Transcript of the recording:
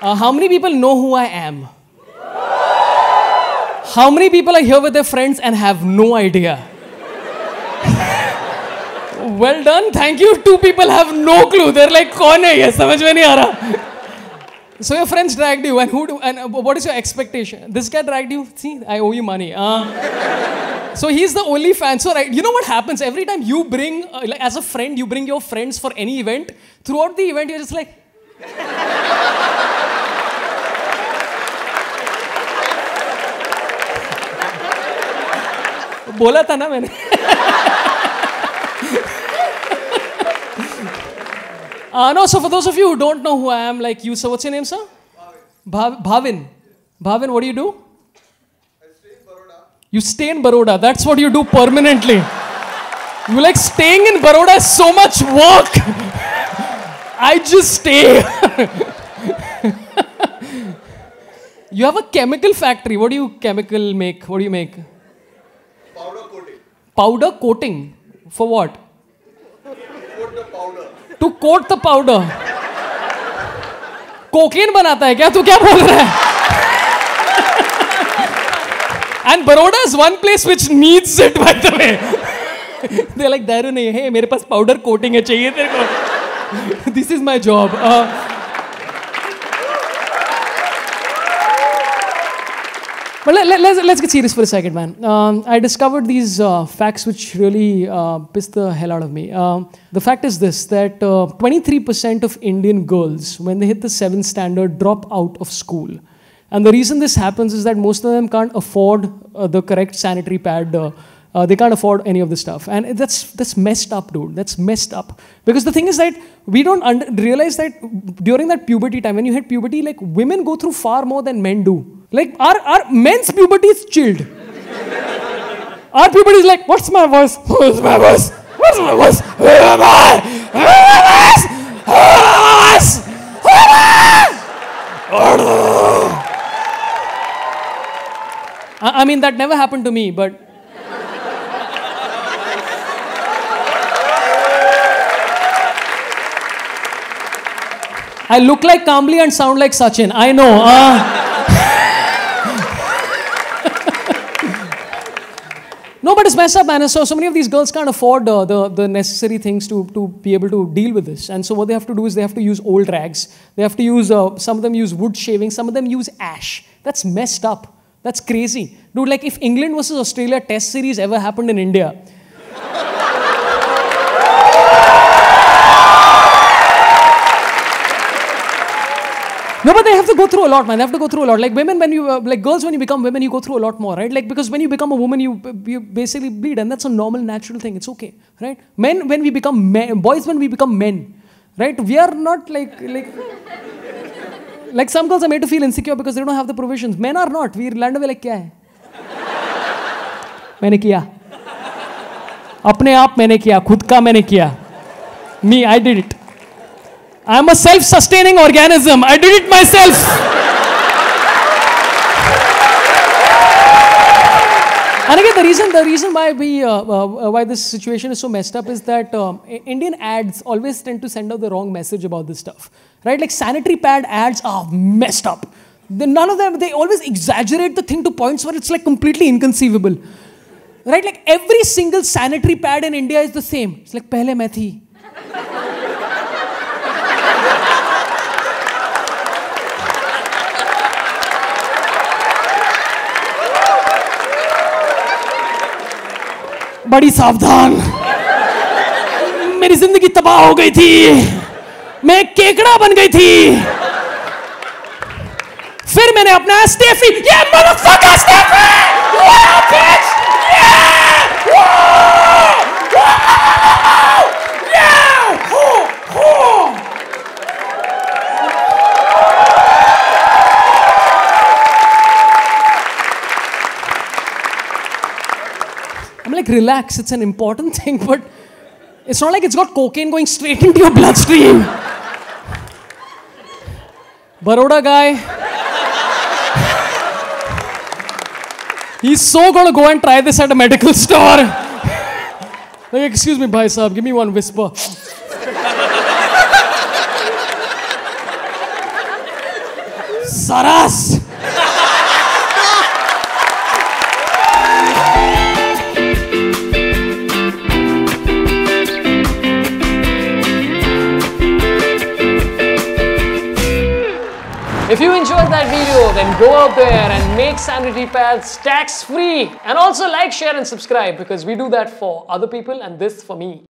How many people know who I am? How many people are here with their friends and have no idea? Well done, thank you. 2 people have no clue. They're like, "Kaun hai ye? Samajh mein nahi aa raha." So your friends dragged you, and what is your expectation? This guy dragged you. See, I owe you money. So he's the only fan. So you know what happens every time you bring, like as a friend, you bring your friends for any event. Throughout the event, you're just like. बोला था ना मैंने. No, so for those of you who don't know who I am, like you, sir, what's your name, sir? Bhavin. Bhavin, what do you do? I stay in Baroda. You stay in Baroda. That's what you do permanently. You like staying in Baroda is so much work. I just stay. You have a chemical factory. What do you chemical make? What do you make? Powder coating. Powder coating? For what? Coat the powder. To coat the powder. Cocaine banata hai kya? Tu kya bol raha hai? And Baroda is one place which needs it, by the way. They're like, Daru nahi, hey, mere paas powder coating hai, chahiye tere ko. This is my job. But let's get serious for a second, man. I discovered these facts which really pissed the hell out of me. The fact is this, that 23% of Indian girls, when they hit the 7th standard, drop out of school. And the reason this happens is that most of them can't afford the correct sanitary pad. They can't afford any of this stuff. And that's messed up, dude. That's messed up. Because the thing is that we don't realize that during that puberty time, when you hit puberty, like women go through far more than men do. Like our men's puberty is chilled. Our puberty is like, what's my voice? What's my voice? What's my voice? Where am I? Where am I? Where am I? I mean, that never happened to me, but I look like Kamli and sound like Sachin. I know. No, but it's messed up, man. So many of these girls can't afford the necessary things to be able to deal with this. And so what they have to do is they have to use old rags. They have to use, some of them use wood shaving. Some of them use ash. That's messed up. That's crazy. Dude, like if England versus Australia test series ever happened in India. No, but they have to go through a lot, man. They have to go through a lot. Like women, when you, like girls, when you become women, you go through a lot more, right? Like because when you become a woman, you basically bleed, and that's a normal, natural thing. It's okay, right? Men, when we become men, boys, when we become men, right? We are not like some girls are made to feel insecure because they don't have the provisions. Men are not. We land away like, क्या है? मैंने किया. अपने आप मैंने किया. खुद का मैंने किया. Me, I did it. I'm a self-sustaining organism. I did it myself. And again, the reason why why this situation is so messed up is that Indian ads always tend to send out the wrong message about this stuff, right? Like sanitary pad ads are messed up. None of them, they always exaggerate the thing to points where it's like completely inconceivable, right? Like every single sanitary pad in India is the same. It's like pehle main thi. बड़ी सावधान, मेरी जिंदगी तबाह हो गई थी, मैं एक केकड़ा बन गई थी, फिर मैंने अपना स्टेफी, ये motherfucker Steffi, yeah bitch, I'm like, relax, it's an important thing, but it's not like it's got cocaine going straight into your bloodstream. Baroda guy, he's so gonna go and try this at a medical store. Like, excuse me, bhai sahab, give me one whisper. Saras! If you enjoyed that video, then go out there and make sanitary pads tax-free. And also like, share and subscribe because we do that for other people and this for me.